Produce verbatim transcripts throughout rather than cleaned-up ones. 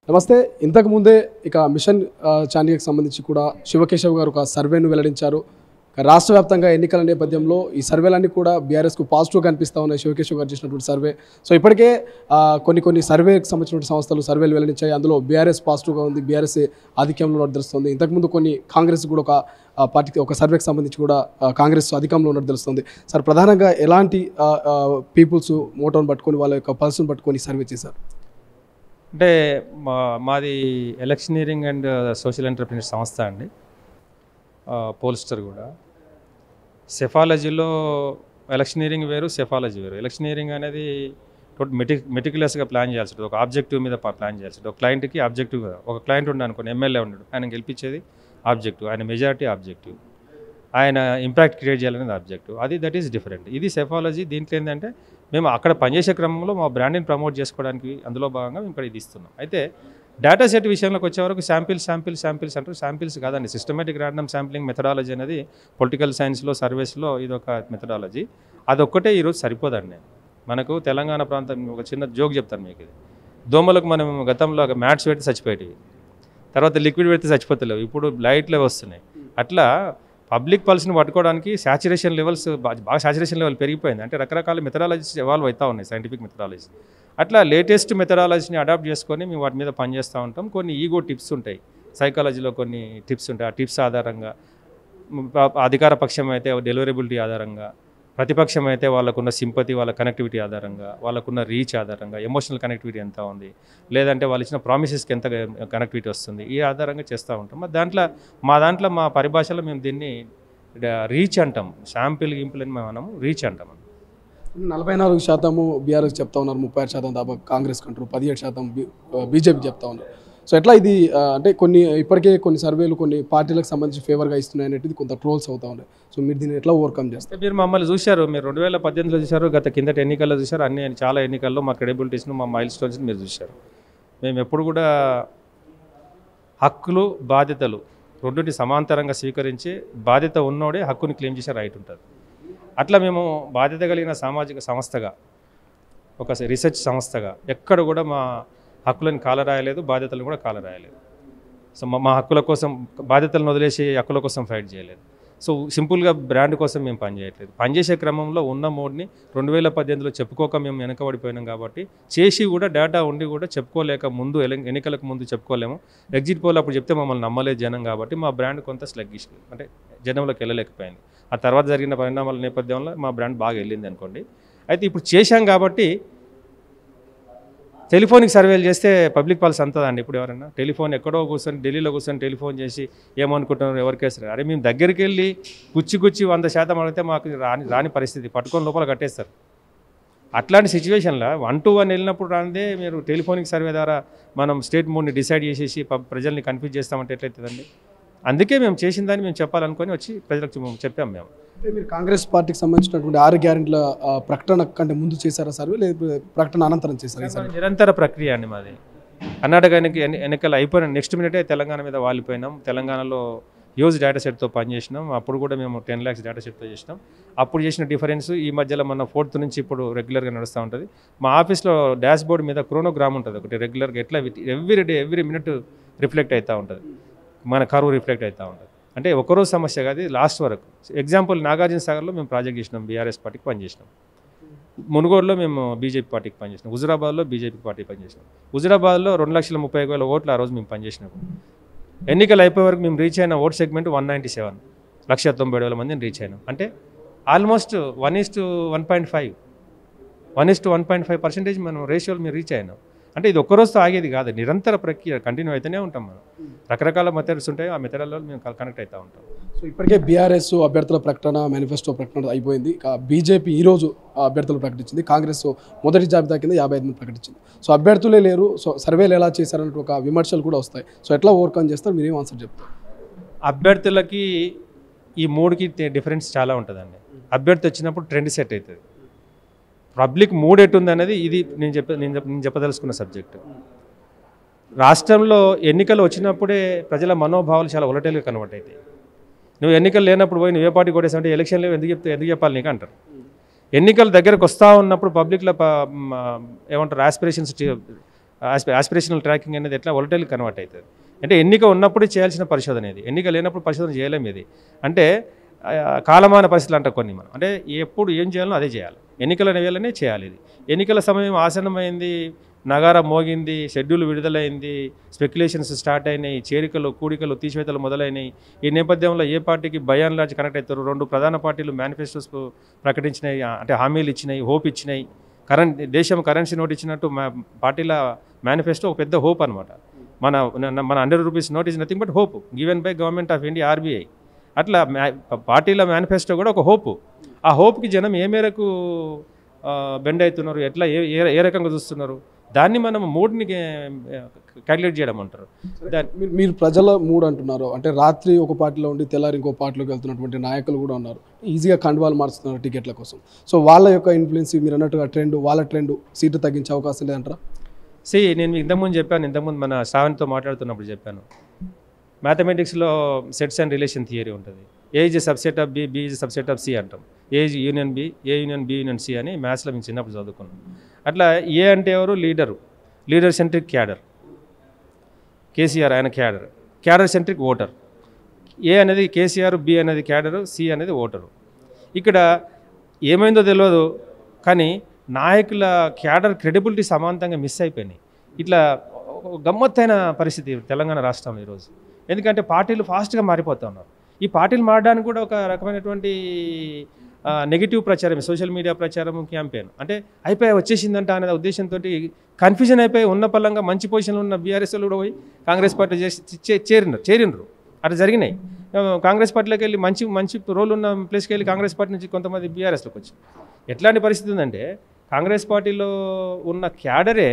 నమస్తే. ఇంతకు ముందే ఇక మిషన్ చాండియాకి సంబంధించి కూడా శివకేశవ్ గారు ఒక సర్వేను వెల్లడించారు. రాష్ట్ర వ్యాప్తంగా ఎన్నికల నేపథ్యంలో ఈ సర్వేలన్నీ కూడా బీఆర్ఎస్కు పాజిటివ్గా కనిపిస్తూ ఉన్నాయి. శివకేశవ్ గారు చేసినటువంటి సర్వే. సో ఇప్పటికే కొన్ని కొన్ని సర్వేకి సంబంధించిన సంస్థలు సర్వేలు వెల్లడించాయి. అందులో బీఆర్ఎస్ పాజిటివ్గా ఉంది, బీఆర్ఎస్ ఆధిక్యంలో ఉన్నట్టు తెలుస్తుంది. ఇంతకుముందు కొన్ని కాంగ్రెస్ కూడా ఒక పార్టీకి ఒక సర్వేకి సంబంధించి కూడా కాంగ్రెస్ అధికంలో ఉన్నట్టు తెలుస్తుంది. సార్, ప్రధానంగా ఎలాంటి పీపుల్స్ మోటోని పట్టుకొని వాళ్ళ యొక్క పర్సన్ పట్టుకొని సర్వే చేశారు? అంటే మా మాది ఎలక్షనీరింగ్ అండ్ సోషల్ ఎంటర్ప్రినర్ సంస్థ అండి, పోల్స్టర్ కూడా. సెఫాలజీలో ఎలక్షనీరింగ్ వేరు, సెఫాలజీ వేరు. ఎలక్షనీరింగ్ అనేది టోటల్ మెటి మెటిక్యులస్గా ప్లాన్ చేయాల్సి ఉంటుంది. ఒక ఆబ్జెక్టివ్ మీద ప్లాన్ చేయాల్సి ఉంటుంది. ఒక క్లయింట్కి ఆబ్జెక్టివ్, ఒక క్లయింట్ ఉండి అనుకోండి, ఎమ్మెల్యే ఉన్నాడు, ఆయన గెలిపించేది ఆబ్జెక్టివ్, ఆయన మెజారిటీ ఆబ్జెక్టివ్, ఆయన ఇంపాక్ట్ క్రియేట్ చేయాలనేది ఆబ్జెక్టివ్. అది దట్ ఈస్ డిఫరెంట్. ఇది సెఫాలజీ. దీంట్లో ఏంటంటే మేము అక్కడ పనిచేసే క్రమంలో మా బ్రాండ్ని ప్రమోట్ చేసుకోవడానికి అందులో భాగంగా మేము ఇక్కడ ఇది ఇస్తున్నాం. అయితే డేటా సెట్ విషయంలోకి వచ్చేవరకు శాంపిల్స్ శాంపిల్స్ శాంపిల్స్ అంటారు. శాంపిల్స్ కాదండి, సిస్టమేటిక్ ర్యాండమ్ శాంప్లింగ్ మెథడాలజీ అనేది పొలిటికల్ సైన్స్లో, సర్వేస్లో ఇది ఒక మెథడాలజీ. అదొక్కటే ఈరోజు సరిపోదండి. మనకు తెలంగాణ ప్రాంతం, ఒక చిన్న జోక్ చెప్తాను మీకు. ఇది దోమలకు మనం గతంలో మ్యాట్స్ పెడితే చచ్చిపోయేవి, తర్వాత లిక్విడ్ పెడితే చచ్చిపోతలేవు, ఇప్పుడు లైట్లే వస్తున్నాయి. అట్లా పబ్లిక్ పల్స్ని పట్టుకోవడానికి సాచురేషన్ లెవెల్స్ బాగా సాచురేషన్ లెవెల్ పెరిగిపోయింది. అంటే రకరకాల మెథడాలజీస్ ఎవాల్వ్ అవుతూ ఉన్నాయి, సైంటిఫిక్ మెథడాలజీ. అట్లా లేటెస్ట్ మెథడాలజీని అడాప్ట్ చేసుకొని మేము వాటి మీద పనిచేస్తూ ఉంటాం. కొన్ని ఈగో టిప్స్ ఉంటాయి, సైకాలజీలో కొన్ని టిప్స్ ఉంటాయి. ఆ టిప్స్ ఆధారంగా అధికార పక్షం అయితే డెలివరబిలిటీ ఆధారంగా, ప్రతిపక్షం అయితే వాళ్ళకున్న సింపతి, వాళ్ళ కనెక్టివిటీ ఆధారంగా, వాళ్ళకున్న రీచ్ ఆధారంగా, ఎమోషనల్ కనెక్టివిటీ ఎంత ఉంది, లేదంటే వాళ్ళు ఇచ్చిన ప్రామిసెస్కి ఎంత కనెక్టివిటీ వస్తుంది, ఈ ఆధారంగా చేస్తూ ఉంటాం. దాంట్లో మా దాంట్లో మా పరిభాషలో మేము దీన్ని రీచ్ అంటాం. శాంపిల్ గింపుల్ అని మేము అనము, రీచ్ అంటాం. నలభై నాలుగు శాతము బీఆర్ఎస్ చెప్తా ఉన్నారు, ముప్పై ఆరు శాతం దాకా కాంగ్రెస్ కంటారు, పదిహేడు శాతం బీజేపీ చెప్తా ఉన్నారు. సో ఎట్లా ఇది అంటే కొన్ని ఇప్పటికే కొన్ని సర్వేలు కొన్ని పార్టీలకు సంబంధించి ఫేవర్గా ఇస్తున్నాయి అనేది కొంత ట్రోల్స్ అవుతా ఉన్నాయి. సో మీరు దీన్ని ఎట్లా ఓవర్కమ్ చేస్తారు? మీరు మమ్మల్ని చూశారు, మీరు రెండు వేల పద్దెనిమిదిలో చూశారు, గత కిందటి ఎన్నికల్లో చూశారు, అన్ని చాలా ఎన్నికల్లో మా క్రెడిబిలిటీస్ను, మా మైల్ స్టోన్స్ని మీరు చూశారు. మేము ఎప్పుడు కూడా హక్కులు బాధ్యతలు రెండింటి సమాంతరంగా స్వీకరించి బాధ్యత ఉన్నోడే హక్కుని క్లెయిమ్ చేసే రైట్ ఉంటుంది. అట్లా మేము బాధ్యత కలిగిన సామాజిక సంస్థగా, ఒక రీసెర్చ్ సంస్థగా ఎక్కడ కూడా మా హక్కులను కాలరాయలేదు, బాధ్యతలను కూడా కాలరాయలేదు. సో మా హక్కుల కోసం బాధ్యతలను వదిలేసి హక్కుల కోసం ఫైట్ చేయలేదు. సో సింపుల్గా బ్రాండ్ కోసం మేము పనిచేయట్లేదు. పనిచేసే క్రమంలో ఉన్న మోడ్ని రెండు వేల పద్దెనిమిదిలో చెప్పుకోక మేము వెనకబడిపోయినాం. కాబట్టి చేసి కూడా డేటా ఉండి కూడా చెప్పుకోలేక ముందు ఎన్నికలకు ముందు చెప్పుకోలేము. ఎగ్జిట్ పోల్ అప్పుడు చెప్తే మమ్మల్ని నమ్మలేదు జనం. కాబట్టి మా బ్రాండ్ కొంత స్లగ్గిష్, అంటే జనంలోకి వెళ్ళలేకపోయింది. ఆ తర్వాత జరిగిన పరిణామాల నేపథ్యంలో మా బ్రాండ్ బాగా వెళ్ళింది అనుకోండి. అయితే ఇప్పుడు చేశాం కాబట్టి టెలిఫోనిక్ సర్వేలు చేస్తే పబ్లిక్ పాలసీ అంతదండి. ఇప్పుడు ఎవరైనా టెలిఫోన్ ఎక్కడో కూర్చొని ఢిల్లీలో కూర్చొని టెలిఫోన్ చేసి ఏమనుకుంటున్నారు, ఎవరికేస్తారు, అరే మేము దగ్గరికి వెళ్ళి కుచ్చి కుచ్చి వంద శాతం అడిగితే మాకు రాని రాని పరిస్థితి, పట్టుకొని లోపల కట్టేస్తారు. అట్లాంటి సిచ్యువేషన్లో వన్ టు వన్ వెళ్ళినప్పుడు రానిదే మీరు టెలిఫోనిక్ సర్వే ద్వారా మనం స్టేట్ మూడ్ని డిసైడ్ చేసేసి ప్రజల్ని కన్ఫ్యూజ్ చేస్తామంటే ఎట్లయితుందండి? అందుకే మేము చేసిన దాన్ని మేము చెప్పాలనుకొని వచ్చి ప్రజలకు చెప్పాము. మేము అంటే మీరు కాంగ్రెస్ పార్టీకి సంబంధించినటువంటి ఆరు గ్యారెంటీల ప్రకటన కంటే ముందు చేశారా సర్వే, లేదా ప్రకటన అనంతరం చేశారా? నిరంతర ప్రక్రియ అండి మాది. కర్ణాటక ఎన్ని ఎన్నికలు అయిపోయిన నెక్స్ట్ మినిటే తెలంగాణ మీద వాలిపోయినాం. తెలంగాణలో హ్యూజ్ డేటా సెట్తో పనిచేసినాం. అప్పుడు కూడా మేము టెన్ ల్యాక్స్ డేటా సెట్తో చేసినాం. అప్పుడు చేసిన డిఫరెన్స్ ఈ మధ్యలో మన ఫోర్త్ నుంచి ఇప్పుడు రెగ్యులర్గా నడుస్తూ ఉంటుంది. మా ఆఫీస్లో డాష్ బోర్డ్ మీద క్రోనోగ్రామ్ ఉంటుంది ఒకటి, రెగ్యులర్గా ఎట్లా every day every minute reflect అవుతూ ఉంటుంది, మన కరువు రిఫ్లెక్ట్ అవుతూ ఉంటుంది. అంటే ఒకరోజు సమస్య కాదు, లాస్ట్ వరకు. ఎగ్జాంపుల్ నాగార్జున సాగర్లో మేము ప్రాజెక్ట్ చేసినాం, బీఆర్ఎస్ పార్టీకి పనిచేసినాం. మునుగోడులో మేము బీజేపీ పార్టీకి పనిచేసినాం. హుజురాబాద్లో బీజేపీ పార్టీకి పనిచేసినాం. హుజురాబాద్లో రెండు లక్షల ముప్పై వేల ఓట్లు ఆ రోజు మేము పనిచేసినాము. ఎన్నికలు అయిపోయే వరకు మేము రీచ్ అయిన vote segment one ninety seven lakh తొంభై వేల మందిని రీచ్ అయినాం. అంటే almost one is to one point five one is to one point five percentage మనం రేషియోలు మేము రీచ్ అయినాం. అంటే ఇది ఒక్కరోజుతో ఆగేది కాదు, నిరంతర ప్రక్రియ, కంటిన్యూ అయితేనే ఉంటాం. మనం రకరకాల మెథడ్స్ ఉంటాయి, ఆ మెథడ్లలో మేము కనెక్ట్ అవుతూ ఉంటాం. సో ఇప్పటికే బీఆర్ఎస్ అభ్యర్థుల ప్రకటన, మేనిఫెస్టో ప్రకటన అయిపోయింది. బీజేపీ ఈరోజు అభ్యర్థులు ప్రకటించింది. కాంగ్రెస్ మొదటి జాబితా కింద యాభై ఐదు మంది ప్రకటించింది. సో అభ్యర్థులే లేరు, సో సర్వేలు ఎలా చేశారన్నట్టు ఒక విమర్శలు కూడా వస్తాయి. సో ఎట్లా ఓవర్కమ్ చేస్తారు, మీరేం ఆన్సర్ చెప్తారు? అభ్యర్థులకి ఈ మూడుకి డిఫరెన్స్ చాలా ఉంటుందండి. అభ్యర్థి వచ్చినప్పుడు ట్రెండ్ సెట్ అవుతుంది. పబ్లిక్ మూడ్ ఎట్టుంది అనేది ఇది నేను చెప్ప నేను నేను చెప్పదలుచుకున్న సబ్జెక్టు. రాష్ట్రంలో ఎన్నికలు వచ్చినప్పుడే ప్రజల మనోభావాలు చాలా వొలటైల్గా కన్వర్ట్ అవుతాయి. నువ్వు ఎన్నికలు లేనప్పుడు పోయి నువ్వే పార్టీ కొట్టేసావంటే ఎలక్షన్లో ఎందుకు చెప్తే ఎందుకు చెప్పాలి నీకు అంటారు. ఎన్నికల దగ్గరకు వస్తూ ఉన్నప్పుడు పబ్లిక్లో ఏమంటారు ఆస్పిరేషన్స్ ఆస్పిరేషనల్ ట్రాకింగ్ అనేది ఎట్లా వోలటైల్ కన్వర్ట్ అవుతుంది. అంటే ఎన్నిక ఉన్నప్పుడు చేయాల్సిన పరిశోధన ఇది, ఎన్నిక లేనప్పుడు పరిశోధన చేయలేము. ఇది అంటే కాలమాన పరిస్థితులు అంటారు కొన్ని. మనం అంటే ఎప్పుడు ఏం చేయాలో అదే చేయాలి, ఎన్నికల వేళనే చేయాలి. ఇది ఎన్నికల సమయం ఆసన్నమైంది, నగార మోగింది, షెడ్యూల్ విడుదలైంది, స్పెక్యులేషన్స్ స్టార్ట్ అయినాయి, చేరికలు కూడికలు తీసివేతలు మొదలైనాయి. ఈ నేపథ్యంలో ఏ పార్టీకి బై అండ్ లార్జ్ కనెక్ట్ అవుతారు. రెండు ప్రధాన పార్టీలు మేనిఫెస్టోస్ ప్రకటించినాయి, అంటే హామీలు ఇచ్చినాయి, హోప్ ఇచ్చినాయి. కరెంట్ దేశం కరెన్సీ నోట్ ఇచ్చినట్టు మా పార్టీల మేనిఫెస్టో ఒక పెద్ద హోప్ అనమాట. మన మన hundred rupees note is nothing but hope given by government of India, RBI. అట్లా పార్టీల మేనిఫెస్టో కూడా ఒక హోపు. ఆ హోప్కి జనం ఏ మేరకు బెండ్ అవుతున్నారు, ఎట్లా ఏ ఏ రకంగా చూస్తున్నారు, దాన్ని మనం మూడ్ని క్యాలిక్యులేట్ చేయడం అంటారు. మీరు మీరు ప్రజల మూడ్ అంటున్నారు, అంటే రాత్రి ఒక పార్టీలో ఉండి తెల్లారి ఇంకో పార్టీలోకి వెళ్తున్నటువంటి నాయకులు కూడా ఉన్నారు, ఈజీగా కండువాలు మార్చుతున్నారు టికెట్ల కోసం. సో వాళ్ళ యొక్క ఇన్ఫ్లుయెన్స్ మీరు అన్నట్టుగా ట్రెండ్, వాళ్ళ ట్రెండ్ సీటు తగ్గించే అవకాశం లేదంటారా? సి నేను ఇంతకుముందు చెప్పాను, ఇంతకుముందు మన శ్రావణ్తో మాట్లాడుతున్నప్పుడు చెప్పాను, మ్యాథమెటిక్స్లో సెట్స్ అండ్ రిలేషన్ థియరీ ఉంటుంది. A is subset of B, B is subset of C అంటాం. A is union B, A union B union C అని మ్యాథ్స్లో మేము చిన్నప్పుడు చదువుకున్నాం. అట్లా ఏ అంటే ఎవరు? Leader, leader centric cadre. KCR ఆయన cadre, cadre centric voter. A అనేది కేసీఆర్, బి అనేది క్యాడరు, సి అనేది ఓటరు. ఇక్కడ ఏమైందో తెలియదు కానీ నాయకుల క్యాడర్ క్రెడిబిలిటీ సమాంతంగా మిస్ అయిపోయినాయి. ఇట్లా గమ్మత్తైన పరిస్థితి తెలంగాణ రాష్ట్రంలో ఈరోజు. ఎందుకంటే పార్టీలు ఫాస్ట్గా మారిపోతూ ఉన్నారు. ఈ పార్టీలు మారడానికి కూడా ఒక రకమైనటువంటి నెగిటివ్ ప్రచారం, సోషల్ మీడియా ప్రచారం, క్యాంపెయిన్. అంటే అయిపోయి వచ్చేసిందంట అనే ఉద్దేశంతో కన్ఫ్యూజన్ అయిపోయి ఉన్న పలంగా మంచి పొజిషన్లో ఉన్న బీఆర్ఎస్లు కూడా పోయి కాంగ్రెస్ పార్టీ చేసి చేరినారు చేరినరు అట్లా జరిగినాయి. కాంగ్రెస్ పార్టీలోకి వెళ్ళి మంచి మంచి రోల్ ఉన్న ప్లేస్కి వెళ్ళి కాంగ్రెస్ పార్టీ నుంచి కొంతమంది బీఆర్ఎస్లోకి వచ్చి ఎట్లాంటి పరిస్థితి ఉందంటే, కాంగ్రెస్ పార్టీలో ఉన్న క్యాడరే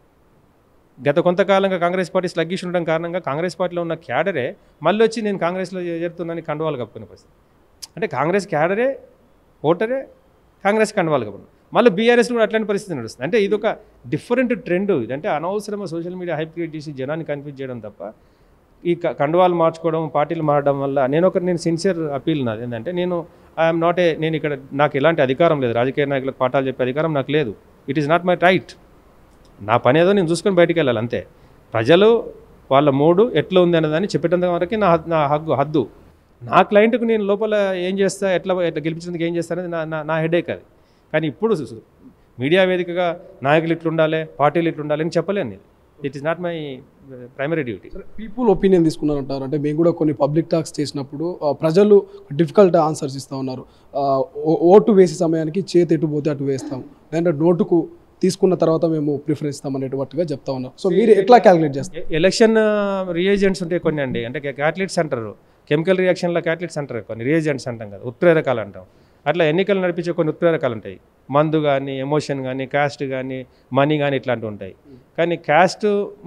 గత కొంతకాలంగా కాంగ్రెస్ పార్టీ స్లగ్గిష్ ఉండడం కారణంగా కాంగ్రెస్ పార్టీలో ఉన్న క్యాడరే మళ్ళీ వచ్చి నేను కాంగ్రెస్లో చేరుతున్నానని కండువాలు కప్పుకునే పరిస్థితి. అంటే కాంగ్రెస్ క్యాడరే, ఓటరే కాంగ్రెస్ కండువాలు కప్పుకున్నాను. మళ్ళీ బీఆర్ఎస్ కూడా అట్లాంటి పరిస్థితి నడుస్తుంది. అంటే ఇది ఒక డిఫరెంట్ ట్రెండ్. ఇదంటే అనవసరంగా సోషల్ మీడియా హైప్ క్రియేట్ చేసి జనాన్ని కన్ఫ్యూజ్ చేయడం తప్ప ఈ కండువాలు మార్చుకోవడం, పార్టీలు మారడం వల్ల నేను ఒక నేను సిన్సియర్ అపీల్ నాది ఏంటంటే, నేను ఐఎమ్ నాట్ ఏ నేను ఇక్కడ నాకు ఎలాంటి అధికారం లేదు, రాజకీయ నాయకులకు పాఠాలు చెప్పే అధికారం నాకు లేదు. It is not my right. నా పని ఏదో నేను చూసుకొని బయటికి వెళ్ళాలి అంతే. ప్రజలు వాళ్ళ మూడు ఎట్లా ఉంది అన్నదాన్ని చెప్పేటంత వరకు నా నా హగ్గు హద్దు. నా క్లయింట్కు నేను లోపల ఏం చేస్తా, ఎట్లా ఎట్లా గెలిపించేందుకు ఏం చేస్తా అనేది నా నా హెడేక్ అది. కానీ ఇప్పుడు మీడియా వేదికగా నాయకులు ఇట్లుండాలి, పార్టీలు ఇట్లుండాలి అని చెప్పలేను. It is not my primary duty. People opinion తీసుకున్నారంటారు. అంటే మేము కూడా కొన్ని పబ్లిక్ టాక్స్ చేసినప్పుడు ప్రజలు డిఫికల్ట్ ఆన్సర్స్ ఇస్తూ ఉన్నారు. ఓటు వేసే సమయానికి చేతి ఎటు పోతే అటు వేస్తాం, లేదంటే నోటుకు తీసుకున్న తర్వాత మేము ప్రిఫరెన్స్ ఇస్తాం అనేటువంటిగా చెప్తా ఉన్నాం. సో మీరు ఎట్లా క్యాలిక్యులేట్ చేస్తారు? ఎలక్షన్ రియేజెంట్స్ ఉంటాయి కొన్ని అండి, అంటే క్యాటలిట్స్ అంటారు. కెమికల్ రియాక్షన్లో క్యాటలిట్స్ అంటారు, కొన్ని రియేజెంట్స్ అంటాం కదా, ఉత్ప్రేరకాలు అంటాం. అట్లా ఎన్నికలు నడిపించే కొన్ని ఉత్ప్రేరకాలు ఉంటాయి. మందు కానీ, ఎమోషన్ కానీ, క్యాస్ట్ కానీ, మనీ కానీ ఇట్లాంటివి ఉంటాయి. కానీ క్యాస్ట్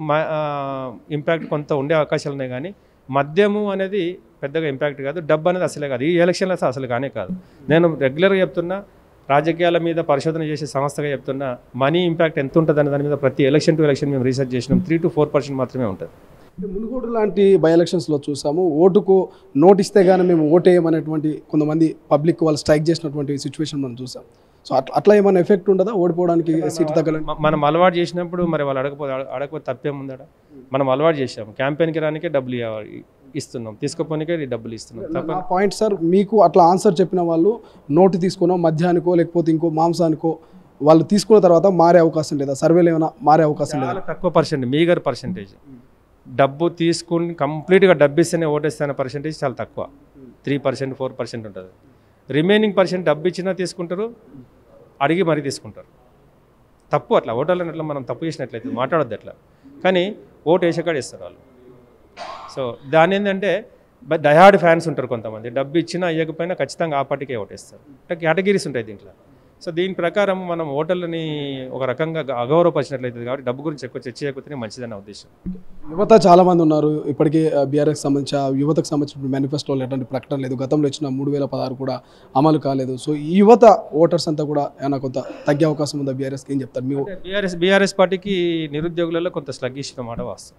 ఇంపాక్ట్ కొంత ఉండే అవకాశాలు ఉన్నాయి. కానీ మద్యము అనేది పెద్దగా ఇంపాక్ట్ కాదు, డబ్బు అనేది అసలే కాదు. ఈ ఎలక్షన్లో అసలు కానే కాదు. నేను రెగ్యులర్గా చెప్తున్నా, రాజకీయాల మీద పరిశోధన చేసే సంస్థగా చెప్తున్నా, మనీ ఇంపాక్ట్ ఎంత ఉంటుంది అనే దాని మీద ప్రతి ఎలక్షన్ టు ఎలక్షన్ మేము రీసెర్చ్ చేసినాం. త్రీ టు ఫోర్ పర్సెంట్ మాత్రమే ఉంటుంది. మునుగోడు లాంటి బై ఎలక్షన్స్లో చూసాము, ఓటుకు నోట్ ఇస్తే కానీ మేము ఓటు వేయమనేటువంటి కొంతమంది పబ్లిక్ వాళ్ళు స్ట్రైక్ చేసినటువంటి సిచ్యువేషన్ మనం చూసాం. సో అట్లా అట్లా ఏమైనా ఎఫెక్ట్ ఉండదా ఓడిపోవడానికి, సీటు తగ్గడానికి? మనం అలవాటు చేసినప్పుడు మరి వాళ్ళు అడగపోతే అడగపోతే తప్పేముందట. మనం అలవాటు చేసాము, క్యాంపెయిన్కి రానికే డబ్బులు ఇస్తున్నాం, తీసుకోపోనికే డబ్బులు ఇస్తున్నాం. తప్ప పాయింట్ సార్, మీకు అట్లా ఆన్సర్ చెప్పిన వాళ్ళు నోటు తీసుకున్నాం మధ్యానికో లేకపోతే ఇంకో మాంసానికో వాళ్ళు తీసుకున్న తర్వాత మారే అవకాశం లేదా? సర్వేలు ఏమైనా మారే అవకాశం లేదా? తక్కువ పర్సెంట్, మీగర్ పర్సెంటేజ్. డబ్బు తీసుకుని కంప్లీట్గా డబ్బు ఇస్తేనే ఓటేస్తున్న పర్సెంటేజ్ చాలా తక్కువ, త్రీ పర్సెంట్ ఫోర్ పర్సెంట్ ఉంటుంది. రిమైనింగ్ పర్సెంట్ డబ్బు ఇచ్చినా తీసుకుంటారు, అడిగి మరీ తీసుకుంటారు. తప్పు అట్లా ఓటర్లను అట్లా మనం తప్పు చేసినట్లయితే మాట్లాడొద్దు అట్లా. కానీ ఓటు వేసేకాడ ఇస్తారు వాళ్ళు. సో దాని ఏంటంటే డయాడ్ ఫ్యాన్స్ ఉంటారు కొంతమంది, డబ్బు ఇచ్చినా ఇవ్వకపోయినా ఖచ్చితంగా ఆ పార్టీకే ఓటేస్తారు. అంటే కేటగిరీస్ ఉంటాయి దీంట్లో. సో దీని ప్రకారం మనం ఓటర్లని ఒక రకంగా అగౌరవపరిచినట్లయితుంది. కాబట్టి డబ్బు గురించి ఎక్కువ చర్చ చేయకపోతేనే మంచిదన్న ఉద్దేశం. యువత చాలామంది ఉన్నారు ఇప్పటికీ. బీఆర్ఎస్ సంబంధించి యువతకు సంబంధించిన మేనిఫెస్టోలో ఎటువంటి ప్రకటన లేదు. గతంలో ఇచ్చిన మూడు వేల పదహారు కూడా అమలు కాలేదు. సో ఈ యువత ఓటర్స్ అంతా కూడా ఏమైనా కొంత తగ్గే అవకాశం ఉందా బీఆర్ఎస్కి? ఏం చెప్తారు మీరు? బీఆర్ఎస్ బీఆర్ఎస్ పార్టీకి నిరుద్యోగులలో కొంత స్లగ్గిష్ మాట వాస్తవం.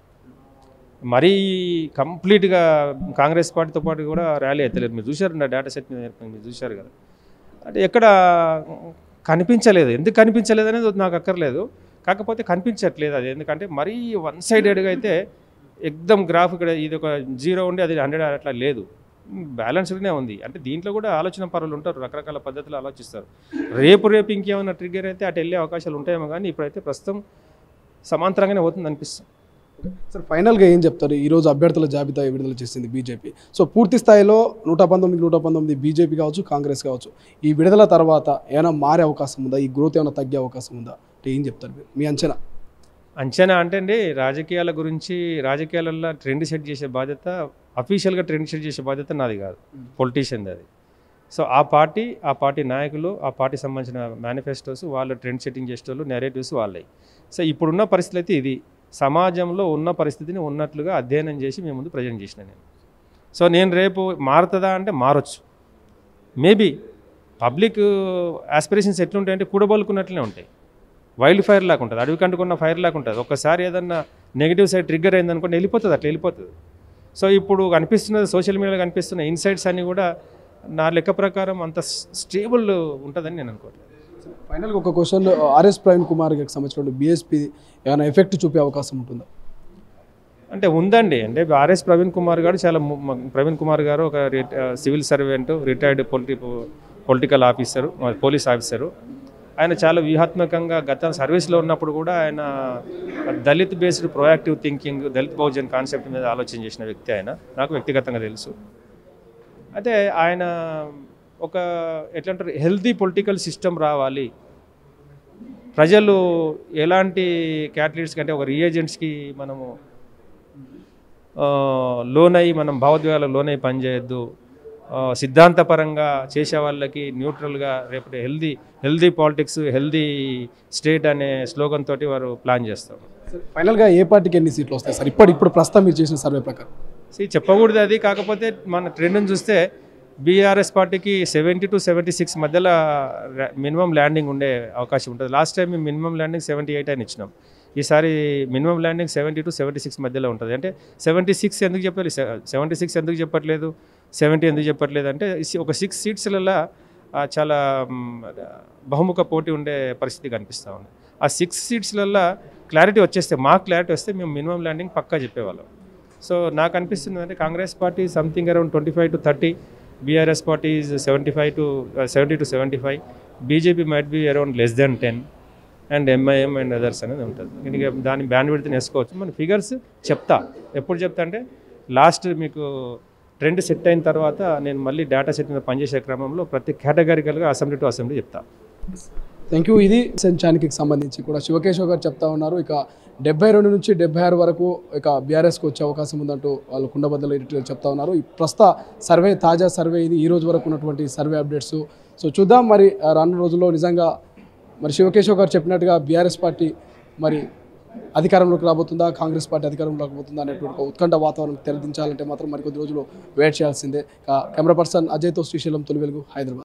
మరీ కంప్లీట్గా కాంగ్రెస్ పార్టీతో పాటు కూడా ర్యాలీ అవుతలేదు. మీరు చూశారు నా డేటా సెట్ మీద, మీరు చూశారు కదా. అంటే ఎక్కడ కనిపించలేదు. ఎందుకు కనిపించలేదు అనేది నాకు అక్కర్లేదు, కాకపోతే కనిపించట్లేదు అది, ఎందుకంటే మరీ వన్ సైడెడ్గా అయితే ఎక్దమ్ గ్రాఫ్ ఇక్కడ ఇది ఒక జీరో ఉండి అది హండ్రెడ్ అట్లా లేదు, బ్యాలెన్స్డ్గానే ఉంది. అంటే దీంట్లో కూడా ఆలోచన పరులు ఉంటారు, రకరకాల పద్ధతులు ఆలోచిస్తారు. రేపు రేపు ఇంకేమైనా ట్రిగ్గర్ అయితే అటు వెళ్ళే అవకాశాలు ఉంటాయేమో, కానీ ఇప్పుడైతే ప్రస్తుతం సమాంతరంగానే అవుతుంది అనిపిస్తుంది. సార్ ఫైనల్గా ఏం చెప్తారు? ఈరోజు అభ్యర్థుల జాబితా విడుదల చేసింది బీజేపీ. సో పూర్తి స్థాయిలో నూట పంతొమ్మిది నూట పంతొమ్మిది బీజేపీ కావచ్చు, కాంగ్రెస్ కావచ్చు, ఈ విడుదల తర్వాత ఏమైనా మారే అవకాశం ఉందా? ఈ గ్రోత్ ఏమైనా తగ్గే అవకాశం ఉందా అంటే ఏం చెప్తారు మీరు, మీ అంచనా? అంచనా అంటే అండి, రాజకీయాల గురించి రాజకీయాలలో ట్రెండ్ సెట్ చేసే బాధ్యత, అఫీషియల్గా ట్రెండ్ సెట్ చేసే బాధ్యత నాది కాదు, పొలిటీషియన్ది అది. సో ఆ పార్టీ ఆ పార్టీ నాయకులు ఆ పార్టీ సంబంధించిన మేనిఫెస్టోస్ వాళ్ళు ట్రెండ్ సెట్టింగ్ చేసేటోళ్ళు, నెరేటివ్స్ వాళ్ళవి. సో ఇప్పుడున్న పరిస్థితి అయితే ఇది, సమాజంలో ఉన్న పరిస్థితిని ఉన్నట్లుగా అధ్యయనం చేసి మేము ముందు ప్రజెంట్ చేసిన నేను. సో నేను రేపు మారుతుందా అంటే మారొచ్చు, మేబీ. పబ్లిక్ ఆస్పిరేషన్స్ ఎట్లుంటాయంటే కూడబలుకున్నట్లే ఉంటాయి, వైల్డ్ ఫైర్ లాగా ఉంటుంది, అడవి కంటుకున్న ఫైర్ లాగా ఉంటుంది. ఒక్కసారి ఏదన్నా నెగిటివ్ సైడ్ ట్రిగ్గర్ అయిందనుకోండి వెళ్ళిపోతుంది, అట్లా వెళ్ళిపోతుంది. సో ఇప్పుడు కనిపిస్తున్నది సోషల్ మీడియాలో కనిపిస్తున్న ఇన్సైట్స్ అన్నీ కూడా నా లెక్క ప్రకారం అంత స్టేబుల్ ఉంటుందని నేను అనుకోవట్లేదు. ఫైనల్గా ఒక క్వశ్చన్, ఆర్ఎస్ ప్రవీణ్ కుమార్ గారికి సంబంధించిన బీఎస్పీ ఏమైనా ఎఫెక్ట్ చూపే అవకాశం ఉంటుందా? అంటే ఉందండి. అంటే ఆర్ఎస్ ప్రవీణ్ కుమార్ గారు చాలా ప్రవీణ్ కుమార్ గారు ఒక సివిల్ సర్వెంట్, రిటైర్డ్ పొలిటి పొలిటికల్ ఆఫీసరు, పోలీస్ ఆఫీసరు. ఆయన చాలా వ్యూహాత్మకంగా గత సర్వీస్లో ఉన్నప్పుడు కూడా ఆయన Dalit based proactive thinking, Dalit Bahujan concept మీద ఆలోచన చేసిన వ్యక్తి ఆయన, నాకు వ్యక్తిగతంగా తెలుసు. అయితే ఆయన ఒక ఎట్లంటారు, హెల్తీ పొలిటికల్ సిస్టమ్ రావాలి, ప్రజలు ఎలాంటి క్యాటలిట్స్ కంటే ఒక రీఏజెంట్స్కి మనము లోన్ అయ్యి మనం భావోద్వేగాలకు లోన్ అయ్యి పనిచేయద్దు, సిద్ధాంతపరంగా చేసే వాళ్ళకి న్యూట్రల్గా రేపటి healthy healthy politics, healthy state అనే స్లోగన్ తోటి వారు ప్లాన్ చేస్తారు. ఫైనల్గా ఏ పార్టీకి ఎన్ని సీట్లు వస్తాయి సార్ ఇప్పుడు ఇప్పుడు ప్రస్తుతం మీరు చేసిన సర్వే ప్రకారం? సి చెప్పకూడదు అది, కాకపోతే మన ట్రెండ్ని చూస్తే బీఆర్ఎస్ పార్టీకి సెవెంటీ టు సెవెంటీ సిక్స్ మధ్యలో మినిమం ల్యాండింగ్ ఉండే అవకాశం ఉంటుంది. లాస్ట్ టైం మేము మినిమం ల్యాండింగ్ సెవెంటీ ఎయిట్ అని ఇచ్చినాం, ఈసారి minimum landing seventy to seventy six మధ్యలో ఉంటుంది. అంటే సెవెంటీ సిక్స్ ఎందుకు చెప్పాలి, సెవెంటీ సిక్స్ ఎందుకు చెప్పట్లేదు, సెవెంటీ ఎందుకు చెప్పట్లేదు అంటే ఒక సిక్స్ సీట్స్లలో చాలా బహుముఖ పోటీ ఉండే పరిస్థితి కనిపిస్తూ ఉంది. ఆ సిక్స్ సీట్స్లలో క్లారిటీ వచ్చేస్తే, మాకు క్లారిటీ వస్తే మేము మినిమం ల్యాండింగ్ పక్కా చెప్పేవాళ్ళం. సో నాకు అనిపిస్తుంది అంటే Congress party something around twenty five to thirty, BRS party is seventy five to seventy to seventy five, BJP might be around less than ten, and MIM and others అనేది ఉంటుంది. ఇంకా దాని band విడ్త్ని వేసుకోవచ్చు. మన figures చెప్తా, ఎప్పుడు చెప్తా అంటే లాస్ట్ మీకు ట్రెండ్ సెట్ అయిన తర్వాత నేను మళ్ళీ డేటా సెట్ మీద పనిచేసే క్రమంలో ప్రతి కేటగిరికల్గా అసెంబ్లీ టు అసెంబ్లీ చెప్తా. Thank you. ఇది సంచానికి సంబంధించి కూడా శివకేశవ్ గారు చెప్తా ఉన్నారు. ఇక డెబ్బై రెండు నుంచి డెబ్బై ఆరు వరకు ఇక బీఆర్ఎస్కి వచ్చే అవకాశం ఉందంటూ వాళ్ళు కుండబద్దలు ఎడిటర్ చెప్తా ఉన్నారు. ఈ ప్రస్తుత సర్వే, తాజా సర్వే ఇది, ఈ రోజు వరకు ఉన్నటువంటి సర్వే అప్డేట్స్. సో చూద్దాం మరి రానున్న రోజుల్లో నిజంగా మరి శివకేశవ్ గారు చెప్పినట్టుగా బీఆర్ఎస్ పార్టీ మరి అధికారంలోకి రాబోతుందా, కాంగ్రెస్ పార్టీ అధికారంలోకి రాబోతుందా అనేటువంటి ఒక ఉత్కంఠ వాతావరణం తెరదించాలంటే మాత్రం మరికొద్ది రోజులు వెయిట్ చేయాల్సిందే. కెమెరా పర్సన్ అజయ్తో శ్రీశైలం, తొలి వెలుగు, హైదరాబాద్.